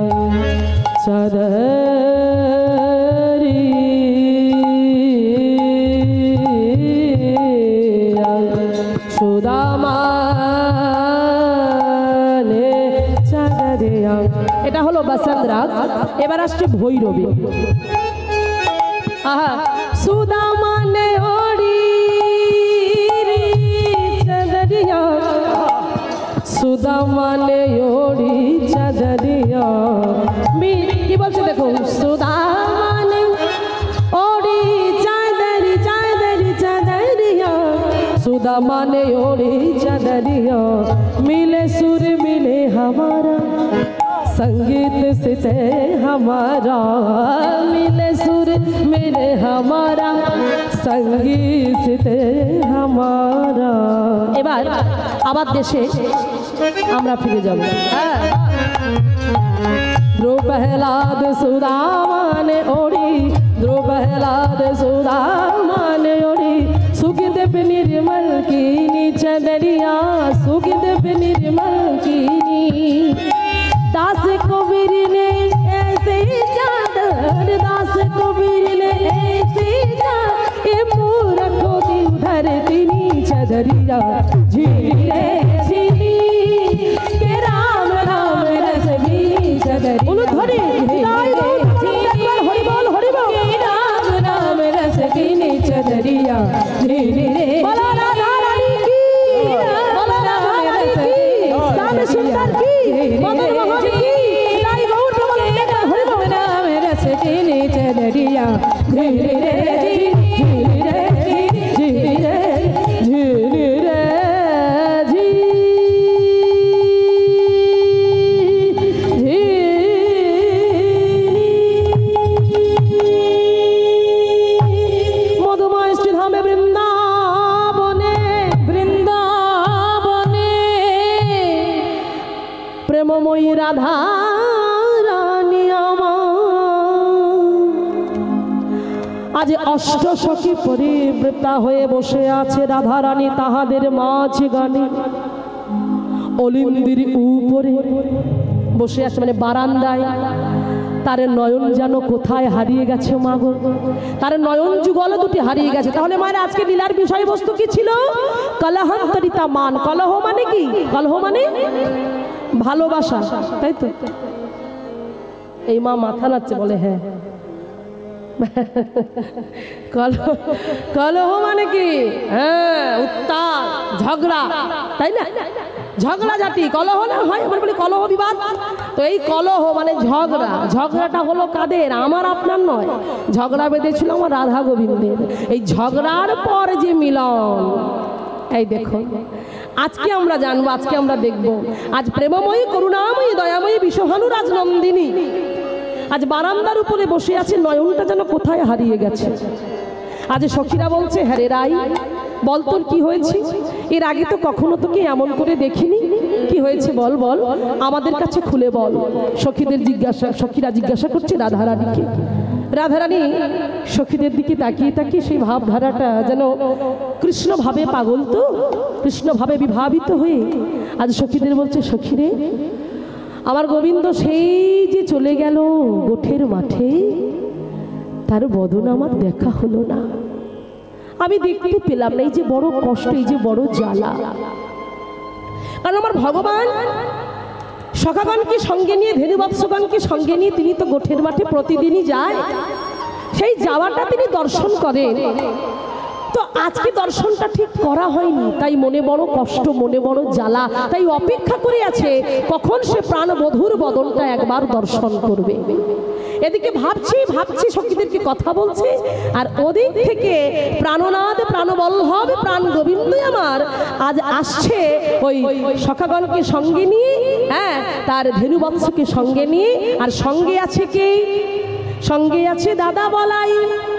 Speaker 2: चदरिया सुदामा ने चदरिया। এটা হলো বসন্ত রাগ। এবার আসছে ভৈরবী। আহা, সুদামা ने ओढ़ी चदरिया सुदामा ने ओढ़ी चदरिया। কি বলছে দেখুন। সুদামা ने ओढ़ी चदरी चदरी चदरिया सुदामा ने ओढ़ी चदरिया मिले सुर मिले हमारा संगीत से हमारा मिले सुर मिले हमारा संगीत से हमारा। এবার আবার দেশে আমরা ফিরে যাব। হ্যাঁ, ध्रुव प्रहलाद सुदामा ने ओढ़ी ध्रुव प्रहलाद सुदामा ने ओढ़ी सुखदेव निर्मल कीनी चदरिया सुखदेव निर्मल कीनी दास कबीर ने ऐसे चादर दास कबीर ने ऐसे चादर ये मूर्खों की धरती नी चदरिया झीले झीली के राम राम रसगी चदरिया बोलो धरी हरि बोल राम राम रसगी नी चदरिया झीले बोला राधा रानी की बोला राम रसगी राम सुंदर की मदन मोहन की लाई गौर हरि बोल राम रसगी नी चदरिया झीले झीले झीले झीले প্রেমময়ী রাধা রানী আজ অষ্ট সখী পরিবৃতা হয়ে বসে আছে রাধারানী তাহাদের মাঝে গানে। অলিন্দির উপরে বসে আছে মানে বারান্দায়। তার নয়ন যেন কোথায় হারিয়ে গেছে মা গো, তার নয়ন যুগল দুটি হারিয়ে গেছে। তাহলে মায়ের আজকে লীলার বিষয়বস্তু কি ছিল? কলহান্তরিতা মান। কলহ মানে কি? কলহ মানে ভালোবাসা, তাই তো? এই মা মাথা নাচছে, বলে হ্যাঁ। কলহ মানে কি? হ্যাঁ, উত্তাল, ঝগড়া, তাই না? ঝগড়া জাতি কলহ না হয়, আমরা বলি কলহ বিবাদ। তো এই কলহ মানে ঝগড়া। ঝগড়াটা হলো কাদের? আমার আপনার নয়। ঝগড়া বেঁধেছিল আমার রাধা গোবিন্দের। এই ঝগড়ার পর যে মিলন, এই দেখো আজকে আমরা জানবো, আজকে আমরা দেখব। আজ প্রেমময়ী, করুণাময়ী, দয়াময়ী, বিশ্বভানু রাজনন্দিনী আজ বারান্দার উপরে বসে আছে, নয়নটা যেন কোথায় হারিয়ে গেছে। আজ সখীরা বলছে, হ্যাঁ রে রাই, বল তোর কি হয়েছে? এর আগে তো কখনো তোকে এমন করে দেখিনি, কি হয়েছে বল বল, আমাদের কাছে খুলে বল। সখীরা জিজ্ঞাসা করছে রাধারানীকে। রাধারানী সখীদের দিকে তাকিয়ে তাকিয়ে সেই ভাবধারাটা যেন কৃষ্ণ ভাবে পাগল, তো কৃষ্ণ ভাবে বিভাবিত হয়ে আজ সখীদের বলছে, সখীরে আমার গোবিন্দ সেই যে চলে গেল গোঠের মাঠে, তার বদন আমার দেখা হলো না, আমি দেখতে পেলাম না। এই যে বড় কষ্ট, এই যে বড় জ্বালা। কারণ আমার ভগবান সখাগণকে সঙ্গে নিয়ে, ধেনুবৎসগণকে সঙ্গে নিয়ে তিনি তো গোঠের মাঠে প্রতিদিনই যায়। সেই যাওয়াটা তিনি দর্শন করেন। তো আজকে দর্শনটা ঠিক করা হয়নি, তাই মনে বড় কষ্ট, মনে বড় জ্বালা। তাই অপেক্ষা করে আছে কখন সে প্রাণবধূর বদনটা একবার দর্শন করবে। এদিকে ভাবছি সখীদেরকে কথা বলছে, আর ওদিক থেকে প্রাণনাথ, প্রাণবল্লভ, প্রাণ গোবিন্দ আমার আজ আসছে ওই সখাগণকে সঙ্গে নিয়ে, হ্যাঁ, তার ধেনুবৎসকে সঙ্গে নিয়ে। আর সঙ্গে আছে কে? সঙ্গে আছে দাদা বলাই।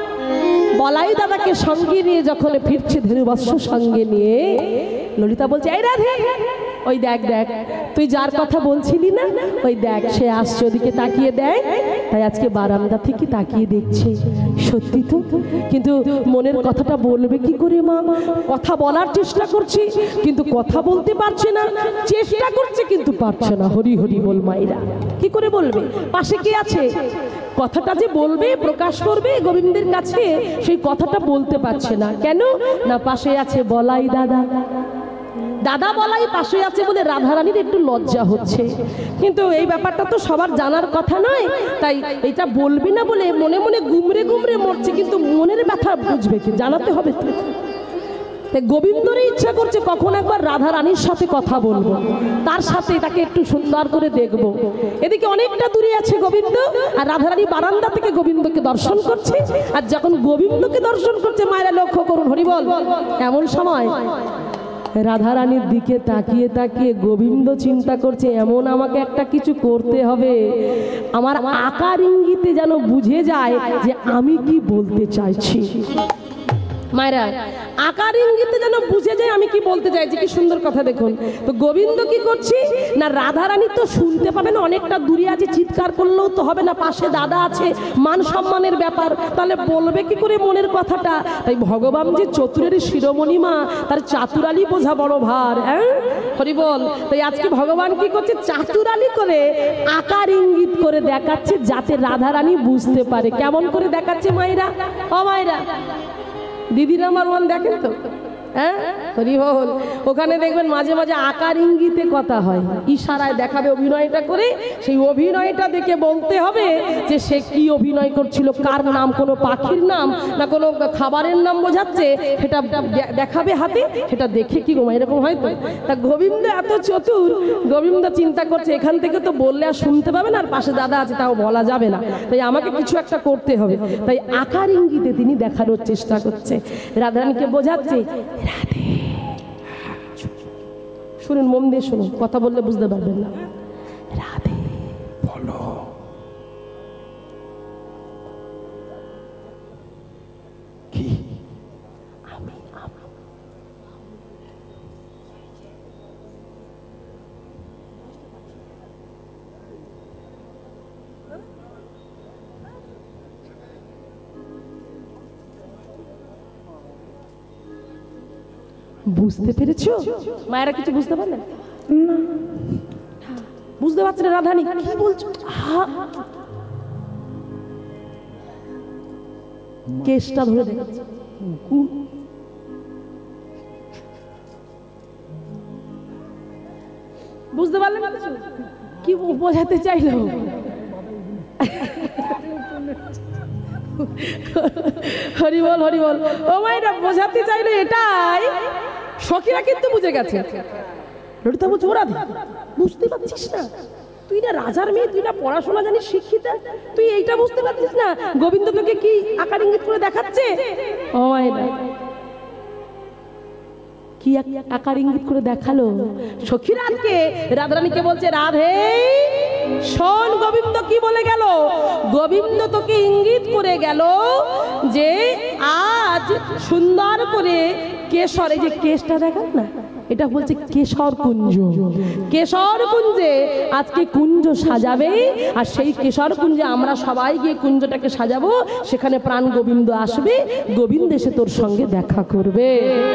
Speaker 2: বলাই দাদাকে সঙ্গে নিয়ে যখন ফিরছে ধেনুবৎস সঙ্গে নিয়ে, ললিতা বলছে, এই রাধে, ওই দেখ দেখ, তুই যার কথা বলছিলি না, ওই দেখ সে আসছে, ওদিকে তাকিয়ে দেখ। তাই আজকে বারান্দা থেকে তাকিয়ে দেখছে। সত্যি তো, কিন্তু মনের কথাটা বলবে কি করে মা? কথা বলার চেষ্টা করছি কিন্তু কথা বলতে পারছে না, চেষ্টা করছে কিন্তু পারছে না। হরি হরি বল মাইরা, কি করে বলবে? পাশে কে আছে? কথাটা যে বলবে, প্রকাশ করবে গোবিন্দের কাছে, সেই কথাটা বলতে পারছে না। কেন না? পাশে আছে বলাই দাদা। দাদা বলাই পাশে আছে বলে রাধারানীর একটু লজ্জা হচ্ছে। কিন্তু এই ব্যাপারটা তো সবার জানার কথা নয়, তাই এটা বলবি না বলে মনে মনে গুমরে গুমরে মরছে। কিন্তু মনের ব্যথা বুঝবে কি? জানাতে হবে তো। গোবিন্দরই ইচ্ছা করছে কখন একবার রাধারানীর সাথে কথা বলবো, তার সাথে তাকে একটু সুন্দর করে দেখবো। এদিকে অনেকটা দূরে আছে গোবিন্দ, আর রাধারানী বারান্দা থেকে গোবিন্দকে দর্শন করছে। আর যখন গোবিন্দকে দর্শন করছে, মায়েরা লক্ষ্য করুন, হরিবল, এমন সময় রাধারানীর দিকে তাকিয়ে তাকিয়ে গোবিন্দ চিন্তা করছে, এমন আমাকে একটা কিছু করতে হবে আমার আকার ইঙ্গিতে যেন বুঝে যায় যে আমি কি বলতে চাইছি। মায়েরা আকার ইঙ্গিতে যেন বুঝে যায় আমি কি বলতে চাইছি। কি সুন্দর কথা দেখুন। তো গোবিন্দ কি করছি না, রাধারানী তো শুনতে পাবে না, অনেকটা দূরে আছে, চিৎকার করলেও তো হবে না, পাশে দাদা আছে, মান সম্মানের ব্যাপার, তাহলে বলবে কি করে মনের কথাটা? তাই ভগবান যে চতুরের শিরোমণি মা, তার চাতুরালি বোঝা বড় ভার। হ্যাঁ হরি বল। তাই আজকে ভগবান কি করছে? চাতুরালি করে আকার ইঙ্গিত করে দেখাচ্ছে যাতে রাধারানী বুঝতে পারে। কেমন করে দেখাচ্ছে মায়েরা? ও মায়েরা, দিদিরা আমার মন দেখেন তো, হ্যাঁ হরি বল। ওখানে দেখবেন মাঝে মাঝে আকার ইঙ্গিতে কথা হয়, ইশারায় দেখাবে অভিনয়টা করে। সেই অভিনয়টা দেখে বলতে হবে যে সে কি অভিনয় করছিল, কার নাম, কোনো পাখির নাম না কোনো খাবারের নাম বোঝাচ্ছে, সেটা দেখাবে হাতে, সেটা দেখে কি গোমা এরকম হয় তো। তা গোবিন্দ এত চতুর, গোবিন্দ চিন্তা করছে এখান থেকে তো বললে আর শুনতে পাবে না, আর পাশে দাদা আছে, তাও বলা যাবে না, তাই আমাকে কিছু একটা করতে হবে। তাই আকার ইঙ্গিতে তিনি দেখানোর চেষ্টা করছে, রাধারানীকে বোঝাচ্ছে। রাধে, শুনুন, মন দিয়ে শুনুন, কথা বললে বুঝতে পারবেন না। রাধে বলো, কি আমি বুঝতে পেরেছো? মায়েরা কিছু বুঝতে পারলেন না? বুঝতে পারছেন রাধারানী কি বলছো? কেসটা ধরে দেখাচ্ছে, বুঝতে পারলেন কি বোঝাতে চাইলো? হরিবল হরিবল। ও মায়েরা বোঝাতে চাইলো এটাই, সখীরা কিন্তু বুঝে গেছে। ললিতা বলছে ওরা বুঝতে পারছিস না? তুই না রাজার মেয়ে, তুই না পড়াশোনা জানিস, শিক্ষিতা, তুই এইটা বুঝতে পারছিস না? গোবিন্দ তোকে কি আকার ইঙ্গিত করে দেখাচ্ছে? ও মায়েরা কি আকার ইঙ্গিত করে দেখালো? সখীরা আজকে রাধারানীকে বলছে, রাধে শোন গোবিন্দ কি বলে গেল। গোবিন্দ তোকে ইঙ্গিত করে গেল যে আজ সুন্দর করে কেশর, এই যে কেশটা দেখান না, এটা বলছে কেশর কুঞ্জ। কেশর কুঞ্জে আজকে কুঞ্জ সাজাবে, আর সেই কেশর কুঞ্জে আমরা সবাই গিয়ে কুঞ্জটাকে সাজাবো। সেখানে প্রাণ গোবিন্দ আসবে, গোবিন্দ এসে তোর সঙ্গে দেখা করবে।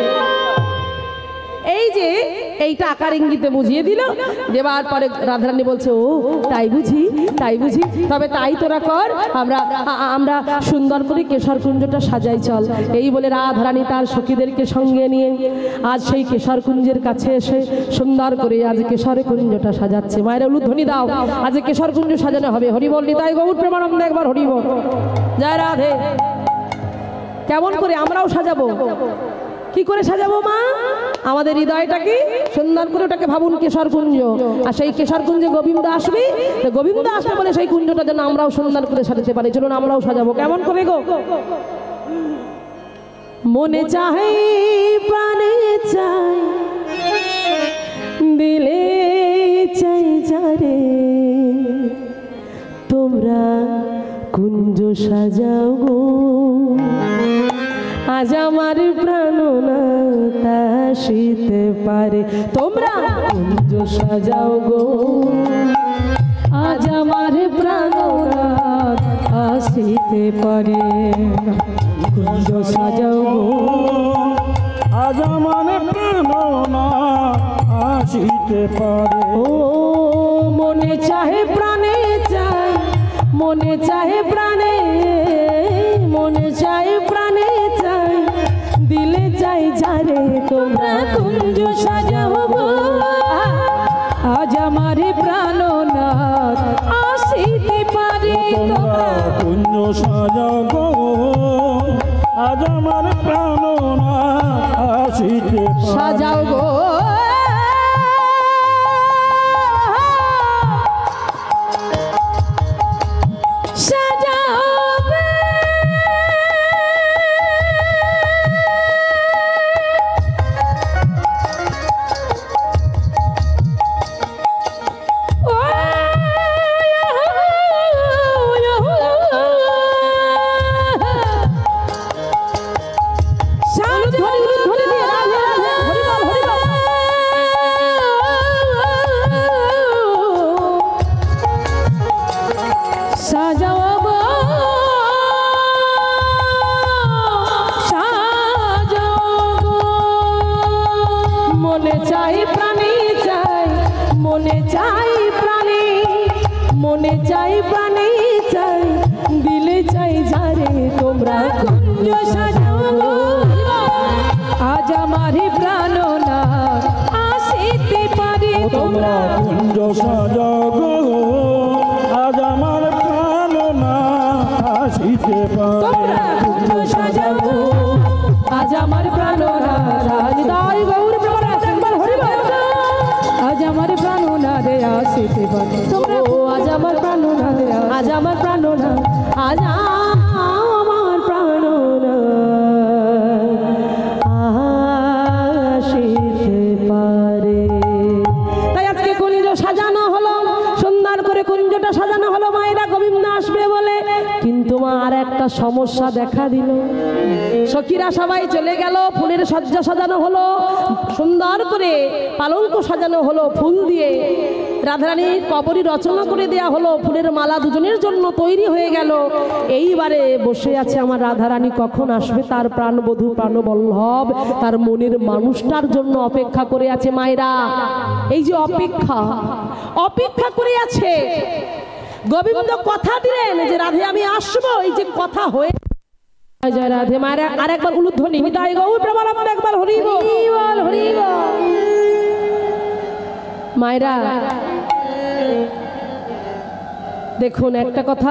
Speaker 2: এই যে এইটা আকার ইঙ্গিতে বুঝিয়ে দিল। দেবার পরে রাধারানী বলছে, ও তাই বুঝি, তাই বুঝি, তবে তাই তোরা কর, আমরা সুন্দর করে কেশর কুঞ্জটা সাজাই চল। এই বলে রাধারানী তার সখীদেরকে সঙ্গে নিয়ে আজ সেই কেশর কুঞ্জের কাছে এসে সুন্দর করে আজ কেশর কুঞ্জটা সাজাচ্ছে। মায়ের উলুধ্বনি দাও, আজ কেশর কুঞ্জ সাজানো হবে। হরিবল নিতাই গৌর প্রেমানন্দে, একবার হরিবল। জয় রাধে। কেমন করে আমরাও সাজাবো? কি করে সাজাবো মা? আমাদের হৃদয়টাকে সুন্দর করে ওটাকে ভাবুন কেশর কুঞ্জ, আর সেই কেশর কুঞ্জে গোবিন্দ আসবে। গোবিন্দ আসবে বলে সেই কুঞ্জটা যেন আমরাও সুন্দর করে সাজাতে পারি। চলুন আমরাও সাজাবো। কেমন করে গো? মনে চাহে প্রাণে চাই, দিলে চাই যারে, তোমরা কুঞ্জ সাজাও গো, আজ আমার প্রাণনাথ আসিতে পারে। তোমরা কুঞ্জ সাজাও গো, আজ আমার প্রাণনাথ আসিতে পারে। কুঞ্জ সাজাও গো,
Speaker 3: আজ আমার প্রাণনাথ আসিতে পারে।
Speaker 2: ও মনে চাহে প্রাণে চাই, মনে চাহে প্রাণে, মনে চাহে প্রাণে চাই, দিলে চাই যারে, তোমরা কুঞ্জ সাজাও গো, আজ আমার প্রাণনাথ আসিতে পারে।
Speaker 3: তোমরা কুঞ্জ সাজাও গো, আজ আমার প্রাণনাথ আসিতে পারে।
Speaker 2: সাজাও গো, মনে চাই প্রাণে চাই, দিলে চাই যারে, তোমরা কুঞ্জ সাজাও গো, আজ আমার প্রাণনাথ আসিতে পারে।
Speaker 3: তোমরা কুঞ্জ সাজাও গো, আজ আমার প্রাণনাথ আসিতে পারে।
Speaker 2: তোমরা কুঞ্জ সাজাও গো, আজ আমার প্রাণনাথ হৃদয় গৌর প্রেমানন্দে, একবার হরিবল। আজ আমার প্রাণনাথ আসিতে পারে। তোমরা আজ আমার প্রাণনাথ, আজ আমার প্রাণনাথ, আজ আমার প্রাণনাথ আসিতে পারে। তাই আজকে কুঞ্জ সাজানো হলো, সুন্দর করে কুঞ্জটা সাজানো হলো মায়েরা গোবিন্দ আসবে বলে। কিন্তু মা আর একটা সমস্যা দেখা দিল। সখীরা সবাই চলে গেল, ফুলের সজ্জা সাজানো হলো, সুন্দর করে পালঙ্ক সাজানো হলো ফুল দিয়ে। রাধারানীর কবরী রচনা করে দেয়া হলো, ফুলের মালা দুজনের জন্য তৈরি হয়ে গেল। এইবারে বসে আছে আমার রাধারানী, কখন আসবে তার প্রাণবধূ প্রাণবল্লভ, তার মনের মানুষটার জন্য অপেক্ষা করে আছে। মায়েরা, এই যে অপেক্ষা করে আছে। গোবিন্দ কথা দিলেন যে রাধে আমি আসবো, এই যে কথা হয়ে জয় রাধে। মায়েরা আর একবার উলুধ্বনি, নিতাই গৌর প্রেমানন্দ, একবার হরি বল হরি বল। মায়েরা দেখুন, একটা কথা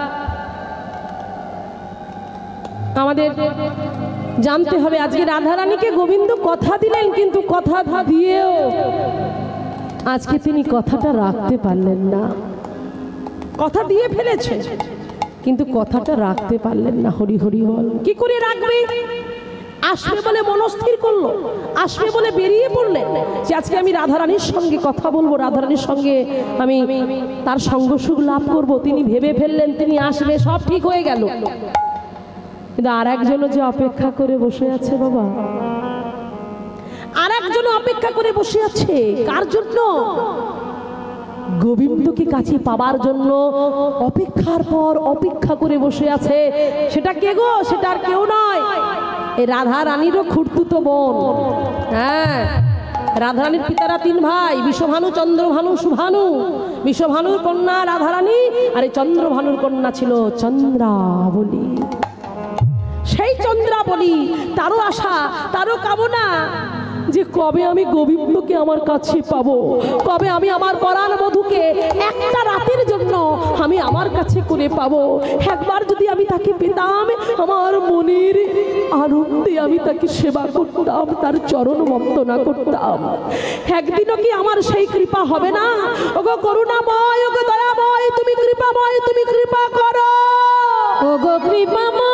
Speaker 2: আমাদের জানতে হবে। আজকে রাধারানীকে গোবিন্দ কথা দিলেন, কিন্তু কথা দিয়েও আজকে তিনি কথাটা রাখতে পারলেন না। কথা দিয়ে ফেলেছে কিন্তু কথাটা রাখতে পারলেন না। হরি হরি বল। কি করে রাখবে? আসবে বলে মনস্থির করলো, আসবে বলে বেরিয়ে পড়লেন যে আজকে আমি রাধারানীর সঙ্গে কথা বলবো, রাধারানীর সঙ্গে আমি তার সঙ্গ সুখ লাভ করবো। তিনি ভেবে ফেললেন তিনি আসবে, সব ঠিক হয়ে গেল। কিন্তু আর একজনও যে অপেক্ষা করে বসে আছে বাবা, আর একজনও অপেক্ষা করে বসে আছে। কার জন্য? গোবিন্দকে কাছে পাবার জন্য অপেক্ষার পর অপেক্ষা করে বসে আছে। সেটা কে গো? সেটা আর কেউ নয়, এই রাধা রানীরও খুঁড়তুতো বোন। হ্যাঁ, রাধারানীর পিতারা তিন ভাই, বিষভানু, চন্দ্রভানু, সুভানু। বিষভানুর কন্যা রাধারানী, আর এই চন্দ্রভানুর কন্যা ছিল চন্দ্রাবলী। সেই চন্দ্রাবলী, তারও আশা, তারও কামনা যে কবে আমি গোবিন্দকে আমার কাছে পাবো, কবে আমি আমার পরাণ বধূকে একটা রাতের জন্য আমি আমার কাছে করে পাবো। একবার যদি আমি তাকে পেতাম, আমার মনের আনন্দে আমি তাকে সেবা করতাম, তার চরণ বন্দনা করতাম। একদিনও কি আমার সেই কৃপা হবে না? ওগো করুণাময়, ওগো দয়াময়, তুমি কৃপাময়, তুমি কৃপা করো। ওগো কৃপাময়,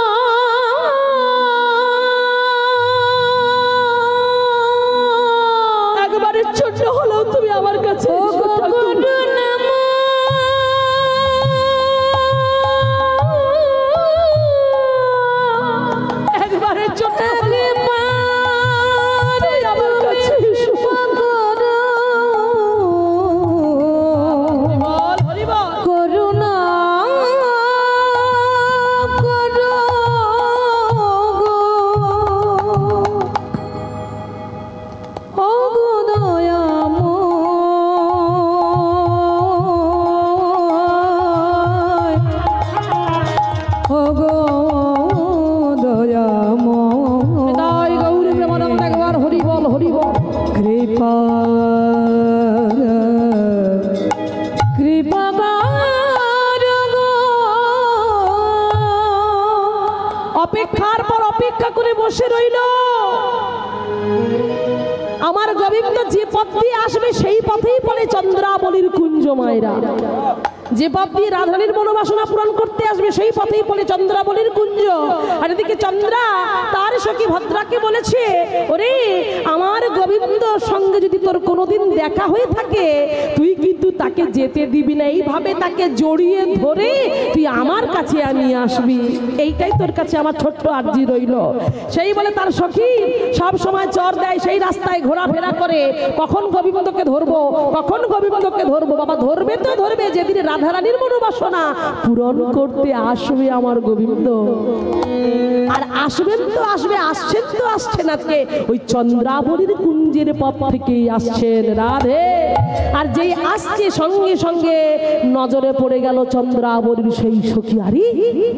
Speaker 2: ছোট হলেও তুমি আমার কাছে একবারের জন্য আমার কাছে করুণা অপেক্ষার পর অপেক্ষা করে বসে রইল। আমার গোবিন্দ যে পথ দিয়ে আসবে সেই পথেই পড়ে চন্দ্রাবলীর কুঞ্জ। মায়েরা, যে পথ দিয়ে রাধারানীর মনোবাসনা পূরণ করতে আসবে সেই পথেই পড়ে চন্দ্রাবলীর কুঞ্জ। আর এদিকে চন্দ্রা তার সখী ভদ্রাকে বলেছে, ওরে আমার গোবিন্দর সঙ্গে যদি তোর কোনোদিন দেখা হয়ে থাকে, তুই কিন্তু তাকে যেতে দিবি না, এইভাবে তাকে জড়িয়ে ধরে তুই আমার কাছে আমি আসবি। এইটাই তোর কাছে আমার ছোট্ট আর্জি রইল। সেই বলে তার সখী সব সময় চর দেয়, সেই রাস্তায় ঘোরাফেরা করে, কখন গোবিন্দকে ধরবো, কখন গোবিন্দকে ধরবো। বাবা ধরবে তো ধরবে, যেদিন রাধারানীর মনোবাসনা পূরণ করতে আসবে আমার গোবিন্দ। আর আসবেন তো আসবে, আসছেন তো আসছেন আজকে ওই চন্দ্রাবলীর কুঞ্জের পথ থেকেই আসছেন রাধে। আর যেই আসছে সঙ্গে সঙ্গে নজরে পড়ে গেল চন্দ্রাবলীর সেই সখী। আরে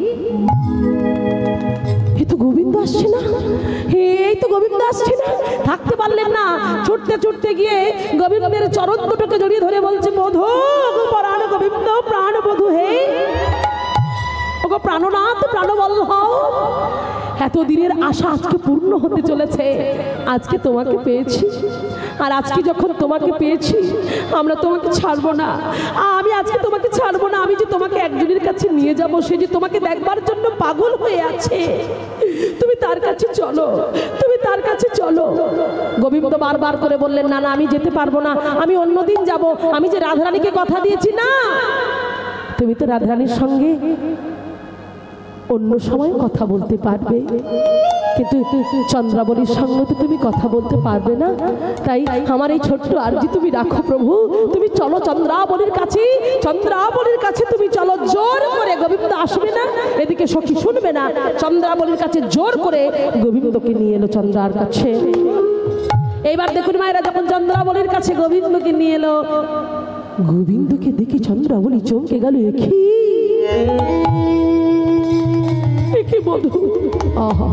Speaker 2: এই তো গোবিন্দ আসছে না, এই তো গোবিন্দ আসছে না। থাকতে পারলেন না, ছুটতে ছুটতে গিয়ে গোবিন্দের চরণ দুটোকে জড়িয়ে ধরে বলছে, বধূ, পরাণ গোবিন্দ, প্রাণ বধূ হে, ওগো প্রাণনাথ, প্রাণবল্লভ, এতদিনের আশা আজকে পূর্ণ হতে চলেছে। আজকে তোমাকে পেয়েছি, আর আজকে যখন তোমাকে পেয়েছি আমরা তোমাকে ছাড়বো না। আমি আজকে তোমাকে ছাড়বো না। আমি যে তোমাকে একজনের কাছে নিয়ে যাব, সে যে তোমাকে দেখবার জন্য পাগল হয়ে আছে, তুমি তার কাছে চলো, তুমি তার কাছে চলো। গোবিন্দ বারবার করে বললেন, না না আমি যেতে পারবো না, আমি অন্যদিন যাব। আমি যে রাধারানীকে কথা দিয়েছি, না তুমি তো রাধারানীর সঙ্গে অন্য সময় কথা বলতে পারবে। কিন্তু চন্দ্রাবলীর সঙ্গে তো তুমি কথা বলতে পারবে না, তাই আমার এই ছোট্ট আরজি তুমি রাখো প্রভু। তুমি চলো চন্দ্রাবলীর কাছে, চন্দ্রাবলীর কাছে তুমি চলো। জোর করে গোবিন্দ আসবে না, এদিকে সখী শুনবে না। চন্দ্রাবলীর কাছে জোর করে গোবিন্দকে নিয়ে এলো চন্দ্রার কাছে। এইবার দেখুন মায়েরা, যখন চন্দ্রাবলীর কাছে গোবিন্দকে নিয়ে এলো, গোবিন্দকে দেখি চন্দ্রাবলী চমকে গেল। কি বধূ, আহা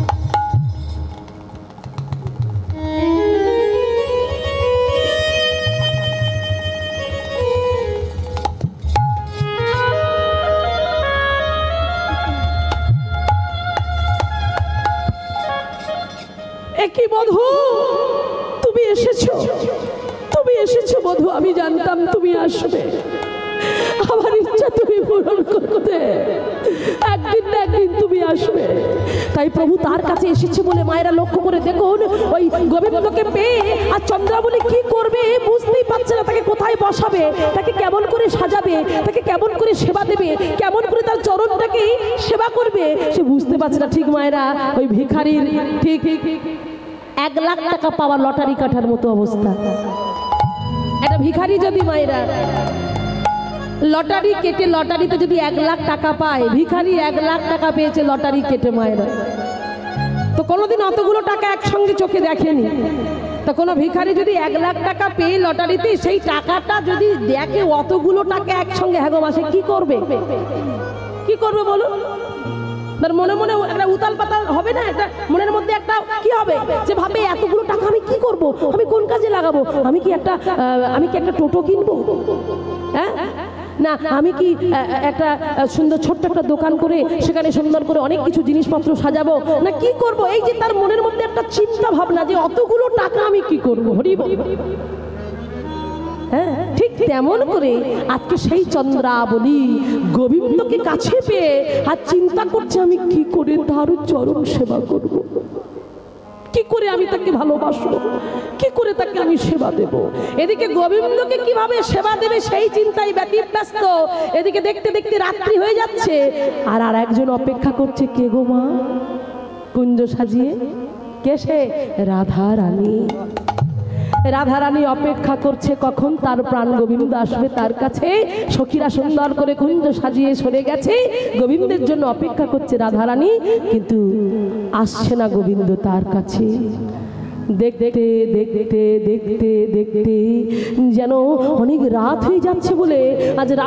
Speaker 2: কি বধূ, তুমি এসেছো, তুমি এসেছো বধূ। আমি জানতাম তুমি আসবে, আমার ইচ্ছা তুমি পূরণ করতে, একদিন না একদিন তুমি আসবে। তাই প্রভু তার কাছে এসেছে বলে মায়েরা লক্ষ্য করে দেখুন, ওই গোবিন্দকে পেয়ে আর চন্দ্রাবলী কি করবে বুঝতেই পারছে না। তাকে কোথায় বসাবে, তাকে কেমন করে সাজাবে, তাকে কেমন করে সেবা দেবে, কেমন করে তার চরণটাকে সেবা করবে, সে বুঝতে পারছে না। ঠিক মায়েরা, ওই ভিখারির ঠিক 1 লাখ টাকা পাওয়া লটারি কাটার মতো অবস্থা। একটা ভিখারি যদি মায়েরা লটারি কেটে, লটারিতে যদি 1 লাখ টাকা পায়, ভিখারি 1 লাখ টাকা পেয়েছে লটারি কেটে মায়েরা, তো কোনোদিন অতগুলো টাকা একসঙ্গে চোখে দেখেনি। তো কোনো ভিখারি যদি 1 লাখ টাকা পেয়ে লটারিতে, সেই টাকাটা যদি দেখে অতগুলো টাকা একসঙ্গে, হ্যাঁ গো মাসে কি করবে, কি করবে বলো? তার মনে মনে একটা উতাল পাতাল হবে না? একটা মনের মধ্যে একটা কি হবে, যে ভাবে এতগুলো টাকা আমি কি করব, আমি কোন কাজে লাগাবো, আমি কি একটা টোটো কিনবো, হ্যাঁ না আমি কি একটা সুন্দর ছোট্ট একটা দোকান করে সেখানে সুন্দর করে অনেক কিছু জিনিসপত্র সাজাবো, না কি করব? এই যে তার মনের মধ্যে একটা চিন্তা ভাবনা যে অতগুলো টাকা আমি কি করব। হরি বল। হ্যাঁ, ঠিক তেমন করে আজকে সেই চন্দ্রাবলী গোবিন্দকে কাছে পেয়ে আর চিন্তা করছে, আমি কি করে তার চরণ সেবা করব, কি করে আমি তাকে ভালোবাসবো, কি করে তাকে আমি সেবা দেব। এদিকে গোবিন্দকে কিভাবে সেবা দেবে সেই চিন্তায় ব্যতিব্যস্ত। এদিকে দেখতে দেখতে রাত্রি হয়ে যাচ্ছে, আর একজন অপেক্ষা করছে। কে গো মা? কুঞ্জ সাজিয়ে কে সে? রাধা রানী। রাধা রানী অপেক্ষা করছে কখন তার প্রাণ গোবিন্দ আসবে তার কাছে। সখীরা সুন্দর করে কুঞ্জ সাজিয়ে সরে গেছে, গোবিন্দের জন্য অপেক্ষা করছে রাধা রানী, কিন্তু আসছে না গোবিন্দ তার কাছে। দেখতে দেখতে দেখতে দেখতে যেন অনেক রাত হয়ে যাচ্ছে বলে আজ